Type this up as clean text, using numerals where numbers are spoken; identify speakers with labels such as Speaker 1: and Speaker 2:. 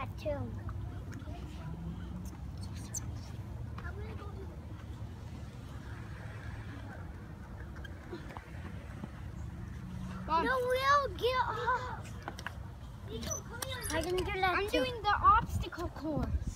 Speaker 1: that too. No, we'll get off. I can do that.
Speaker 2: I'm doing the obstacle course.